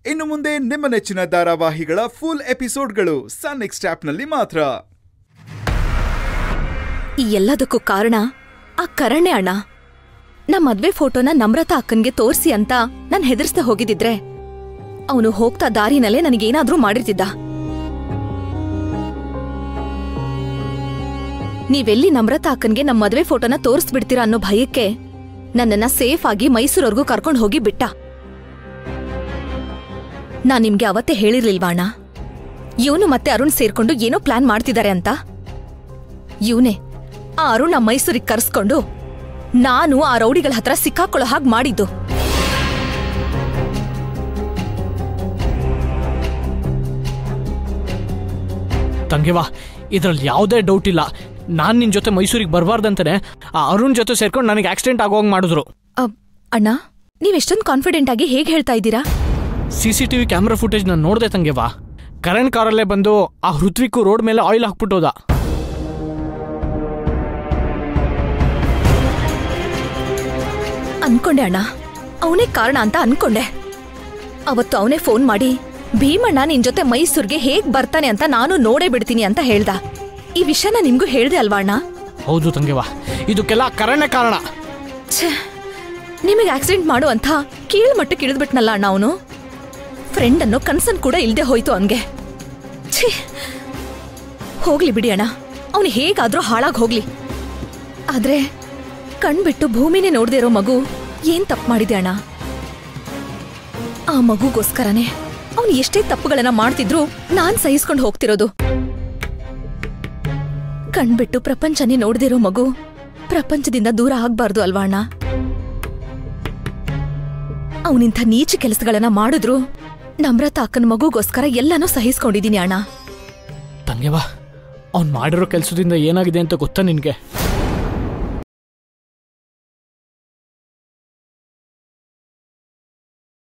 ಇನ್ನು ಮುಂದೆ ನಿಮ್ಮ ನೆಚ್ಚಿನ ಧಾರಾವಾಹಿಗಳ ಫುಲ್ ಎಪಿಸೋಡ್ಗಳು ಸನ್ ನೆಕ್ಸ್ಟ್ ಆಪ್ನಲ್ಲಿ ಮಾತ್ರ. ಈ ಎಲ್ಲದಕ್ಕೂ ಕಾರಣ ಆ ಕರಣೆ ಅಣ್ಣ. ನಮ್ಮ ಮದ್ವೆ ಫೋಟೋನ ನಮ್ರತಾ ಅಕ್ಕನ್ಗೆ ತೋರ್ಸಿ ಅಂತ ನಾನ್ ಹೆದರ್ಸ್ದೆ ಹೋಗಿದ್ದಿದ್ರೆ ಅವನು ಹೋಗ್ತಾ ದಾರಿನಲ್ಲೇ ನನಗೇನಾದ್ರೂ ಮಾಡಿರ್ತಿದ್ದ. ನೀವೆಲ್ಲಿ ನಮ್ರತಾ ಅಕ್ಕನ್ಗೆ ನಮ್ಮ ಮದ್ವೆ ಫೋಟೋನ ತೋರಿಸ್ಬಿಡ್ತೀರಾ ಅನ್ನೋ ಭಯಕ್ಕೆ ನನ್ನನ್ನ ಸೇಫ್ ಆಗಿ ಮೈಸೂರವರೆಗೂ ಕರ್ಕೊಂಡು ಹೋಗಿ ಬಿಟ್ಟ. ನಾನ್ ನಿಮ್ಗೆ ಅವತ್ತೇ ಹೇಳಿರ್ಲಿಲ್ವಾ ಅಣ್ಣ, ಇವನು ಮತ್ತೆ ಅರುಣ್ ಸೇರ್ಕೊಂಡು ಏನೋ ಪ್ಲಾನ್ ಮಾಡ್ತಿದ್ದಾರೆ ಅಂತ. ಇವನೇ ಆ ಅರುಣ ಮೈಸೂರಿಗೆ ಕರ್ಸ್ಕೊಂಡು ನಾನು ಆ ರೌಡಿಗಳ ಹತ್ರ ಸಿಕ್ಕಾಕೊಳ್ಳೋ ಹಾಗೆ ಮಾಡಿದ್ದು. ತಂಗೆವಾ, ಇದ್ರಲ್ಲಿ ಯಾವುದೇ ಡೌಟ್ ಇಲ್ಲ. ನಾನ್ ನಿನ್ ಜೊತೆ ಮೈಸೂರಿಗೆ ಬರಬಾರ್ದಂತಾನೆ ಆ ಅರುಣ್ ಜೊತೆ ಸೇರ್ಕೊಂಡು ನನಗೆ ಆಕ್ಸಿಡೆಂಟ್ ಆಗೋಂಗ್ ಮಾಡಿದ್ರು. ಅಣ್ಣ, ನೀವೆಷ್ಟೊಂದು ಕಾನ್ಫಿಡೆಂಟ್ ಆಗಿ ಹೇಗೆ ಹೇಳ್ತಾ ಇದ್ದೀರಾ? CCTV ಕ್ಯಾಮ್ರಾ ಫುಟೇಜ್ ನಾನು ನೋಡ್ದೆ ತಂಗೆವಾ. ಕರಣ್ ಕಾರಲ್ಲೇ ಬಂದು ಆ ಹೃತ್ವಿಕ್ ರೋಡ್ ಮೇಲೆ ಆಯಿಲ್ ಹಾಕ್ಬಿಟ್ಟೋದ. ಅನ್ಕೊಂಡೆ ಅಣ್ಣ, ಅವನೇ ಕಾರಣ ಅಂತ ಅನ್ಕೊಂಡೆ. ಅವತ್ತು ಅವನೇ ಫೋನ್ ಮಾಡಿ ಭೀಮಣ್ಣ ನಿನ್ ಜೊತೆ ಮೈಸೂರ್ಗೆ ಹೇಗ್ ಬರ್ತಾನೆ ಅಂತ ನಾನು ನೋಡೇ ಬಿಡ್ತೀನಿ ಅಂತ ಹೇಳ್ದ. ಈ ವಿಷಯನ ನಿಮ್ಗೂ ಹೇಳ್ದೆ ಅಲ್ವಾ ಅಣ್ಣ? ಹೌದು ತಂಗೆವಾ, ಇದಕ್ಕೆಲ್ಲ ಕರಣೆ ಕಾರಣ. ನಿಮಗೆ ಆಕ್ಸಿಡೆಂಟ್ ಮಾಡುವಂತ ಕೀಳು ಮಟ್ಟಕ್ಕೆ ಇಳಿದ್ಬಿಟ್ನಲ್ಲ ಅಣ್ಣ ಅವನು. ಫ್ರೆಂಡ್ ಅನ್ನೋ ಕನ್ಸನ್ ಕೂಡ ಇಲ್ದೆ ಹೋಯ್ತು ಅವನ್ಗೆ. ಹೋಗ್ಲಿ ಬಿಡಿ ಅಣ್ಣ, ಅವನು ಹೇಗಾದ್ರೂ ಹಾಳಾಗ್ ಹೋಗ್ಲಿ. ಆದ್ರೆ ಕಣ್ಬಿಟ್ಟು ಭೂಮಿನೇ ನೋಡ್ದೇ ಇರೋ ಮಗು ಏನ್ ತಪ್ಪು ಮಾಡಿದೆ ಅಣ್ಣ? ಆ ಮಗುಗೋಸ್ಕರನೇ ಅವನು ಎಷ್ಟೇ ತಪ್ಪುಗಳನ್ನ ಮಾಡ್ತಿದ್ರು ನಾನ್ ಸಹಿಸ್ಕೊಂಡು ಹೋಗ್ತಿರೋದು. ಕಣ್ಬಿಟ್ಟು ಪ್ರಪಂಚನೇ ನೋಡ್ದಿರೋ ಮಗು ಪ್ರಪಂಚದಿಂದ ದೂರ ಆಗ್ಬಾರ್ದು ಅಲ್ವಾ ಅಣ್ಣ? ಅವನಿಂಥ ನೀಚ ಕೆಲಸಗಳನ್ನ ಮಾಡಿದ್ರು ನಮ್ರತಾ ಅಕ್ಕನ ಮಗುಗೋಸ್ಕರ ಎಲ್ಲಾನು ಸಹಿಸ್ಕೊಂಡಿದೀನಿ ಅಣ್ಣ. ತಂಗೆವಾ, ಅವ್ನ್ ಮಾಡಿರೋ ಕೆಲ್ಸದಿಂದ ಏನಾಗಿದೆ ಅಂತ ಗೊತ್ತಾ ನಿನ್ಗೆ?